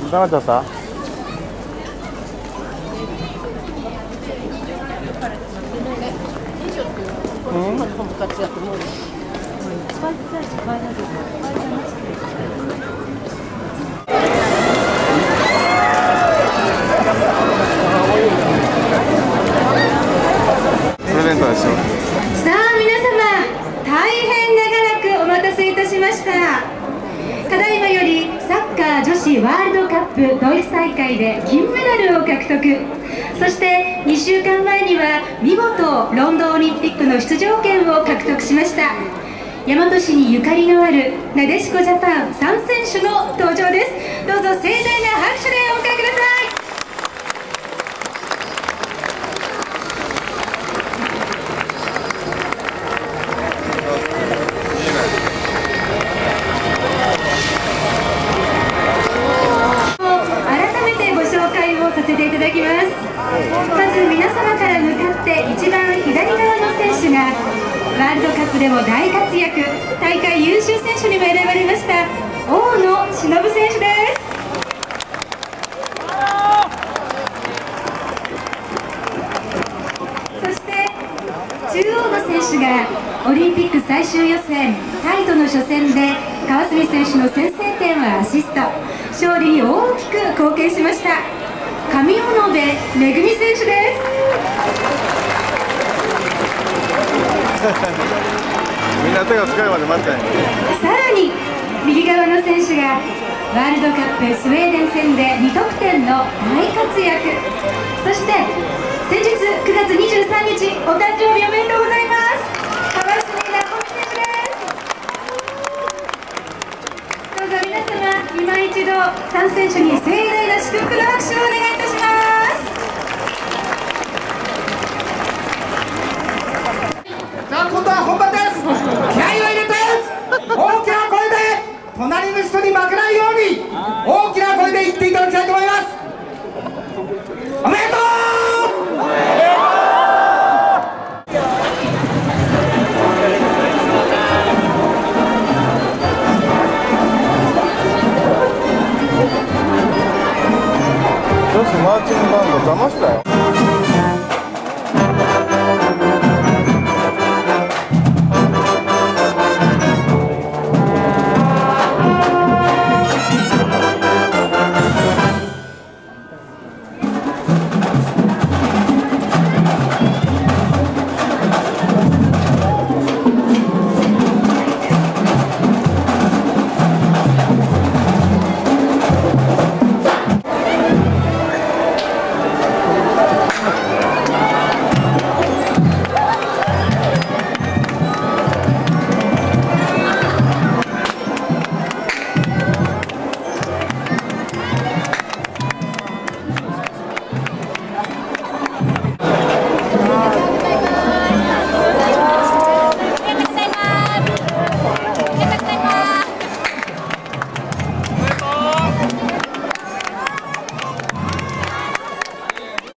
なっちゃった。プレゼントですよ。 さあ皆様、大変長らくお待たせいたしました。ただいまよりサッカー女子ワールドカップドイツ大会で金メダルを獲得、そして2週間前には見事ロンドンオリンピックの出場権を獲得しました大和市にゆかりのあるなでしこジャパン3選手の登場です。どうぞ盛大な拍手でお迎えください。改めてご紹介をさせていただきます。まず皆様から向かって一番左側の選手がワールドカップでも大活躍、大会優秀選手にも選ばれました大野忍選手です。そして中央の選手がオリンピック最終予選タイとの初戦で川澄選手の先制点はアシスト、勝利に大きく貢献しました上尾野部めぐみ選手です。 みんな手が使うまで待って。 さらに右側の選手がワールドカップスウェーデン戦で2得点の大活躍、そして先日9月23日お誕生日おめでとうございます、川澄奈穂美選手です。どうぞ皆様今一度3選手に